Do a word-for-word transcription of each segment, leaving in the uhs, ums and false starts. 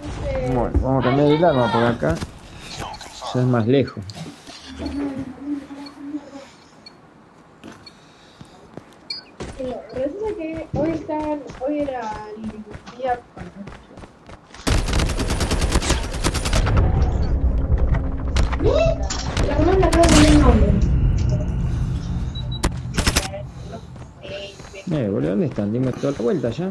Bueno, vamos a cambiar el arma por acá. Ya es más lejos. Resulta que hoy están, hoy era el día. La hermana acaba de poner el nombre. Eh, boludo, ¿dónde están? Dimos toda la vuelta ya.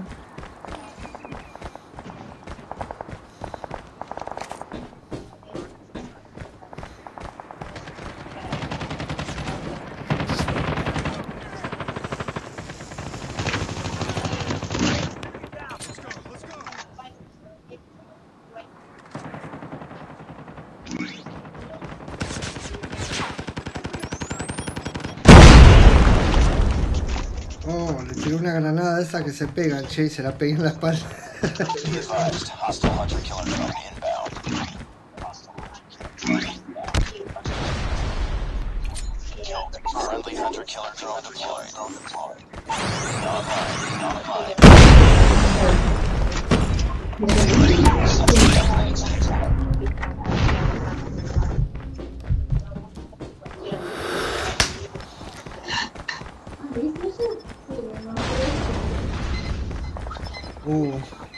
Oh, le tiré una granada de esa que se pegan, che, y se la pegué en la espalda. Uh.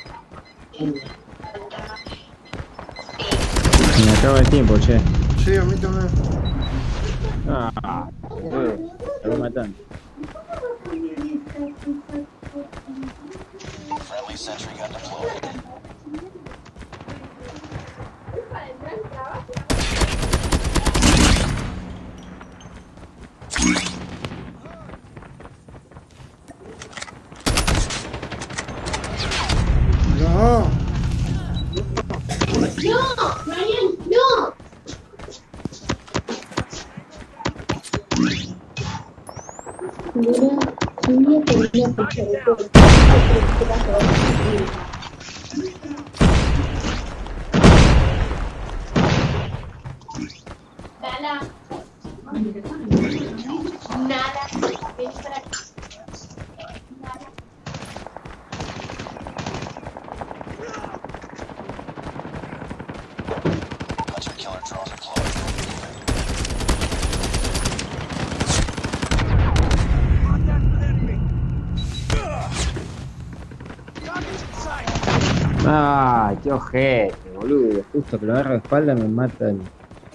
Me acaba el tiempo, che. Sí, a mí también. Ah, eh, me voy matando. Friendly sentry gun deployed. No. ¡No! ¡Marian! ¡No! Mira, mira que venía por el cuerpo. Dala. Nada. Ven para aquí. Nada. Hunter killer drone deployed. Ay, qué ojete, boludo. Justo que lo agarro de espalda me mata el...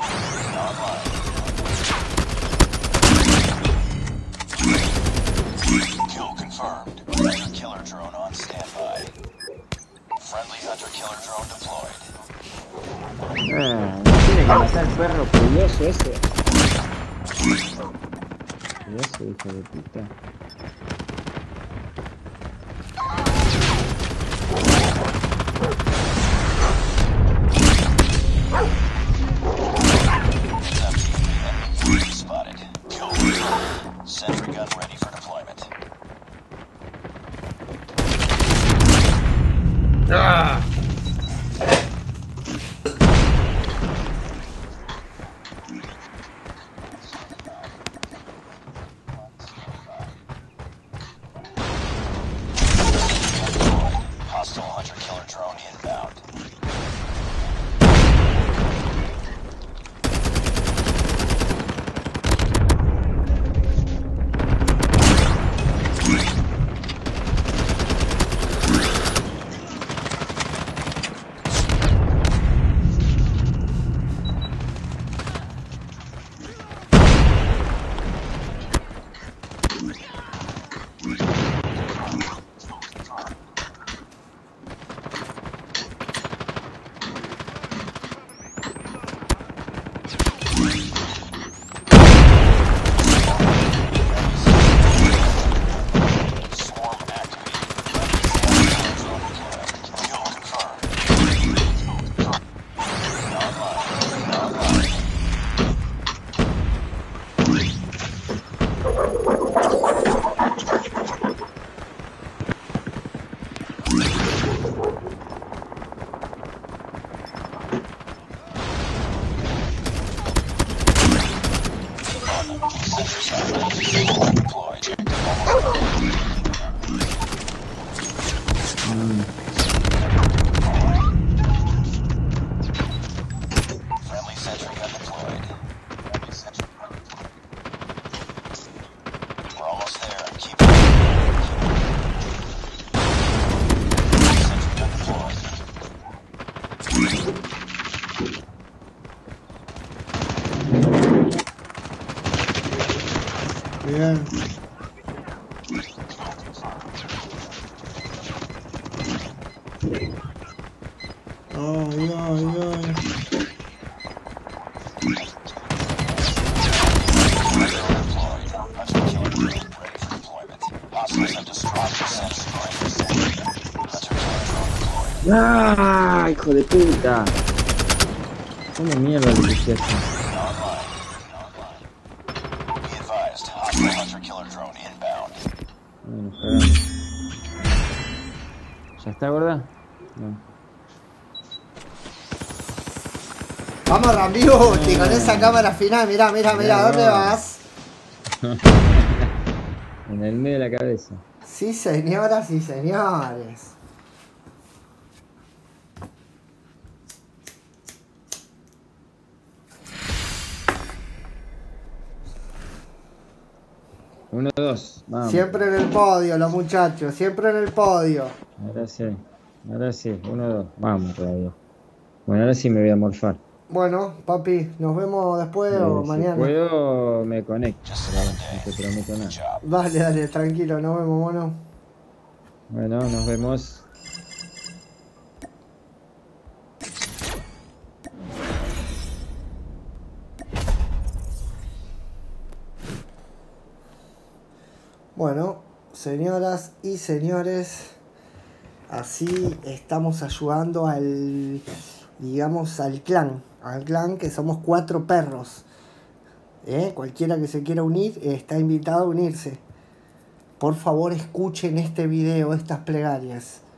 Kill confirmed. Hunter killer drone on standby. Friendly hunter killer drone deployed. Ah, me tiene que matar el perro curioso ese. Curioso, hijo de puta. Enemy spotted. Kill confirmed. Sentry gun ready for deployment. Ah. Hostile hunter killer drone inbound. Swarm activated. Drone deployed. Kill confirmed. Online. Online. Deployed. Mm. sentry gun deployed. We're almost there. Keep it. Sentry gun deployed. Bien. Ay, ay, ay. ¡Ah! ¡Hijo de puta! ¿Cómo mierda le puse eso? Bueno, cagamos. ¿Ya está, gorda? No. Vamos, Rambiuti, con esa cámara final. Mirá, mirá, mirá, ¿dónde vas? En el medio de la cabeza. Sí, señoras y señores. Uno, dos, vamos. Siempre en el podio, los muchachos, siempre en el podio. Ahora sí, ahora sí, uno, dos, vamos todavía. Bueno, ahora sí me voy a morfar. Bueno, papi, nos vemos después Eh, o si mañana. puedo, me conecto, pero no te prometo nada. Dale, dale, tranquilo, nos vemos, mono. Bueno, nos vemos. Bueno, señoras y señores, así estamos ayudando al, digamos, al clan, al clan que somos cuatro perros. ¿Eh? Cualquiera que se quiera unir está invitado a unirse. Por favor, escuchen este video, estas plegarias.